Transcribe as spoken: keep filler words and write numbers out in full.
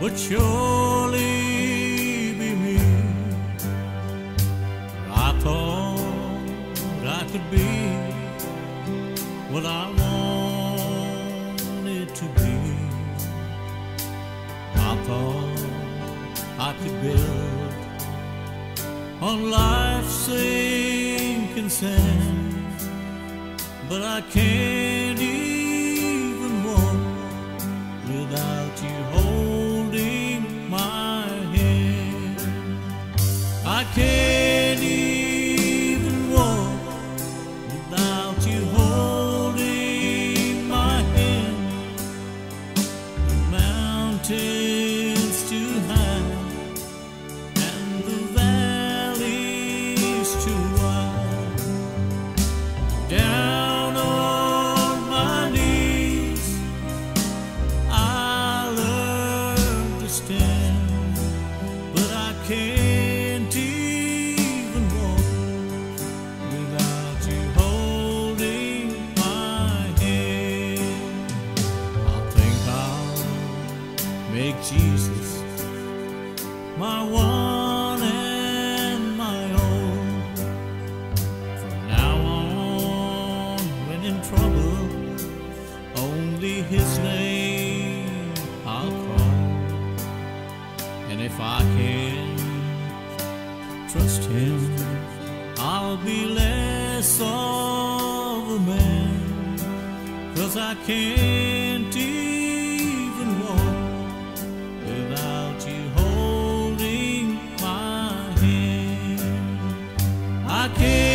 would surely be me. I thought I could be what I wanted to be. I thought I could build on life's sinking sand, but I can't even walk without you holding my hand. I can't even walk without you holding my hand. The mountains too high and the valleys too wide. Down on my knees I learned to stand, but I can't even walk without you holding my hand. I think I'll make Jesus my one and my own. From now on, when in trouble, only His name I'll call. And if I can trust Him, I'll be less of a man, 'cause I can't even walk without you holding my hand. I can't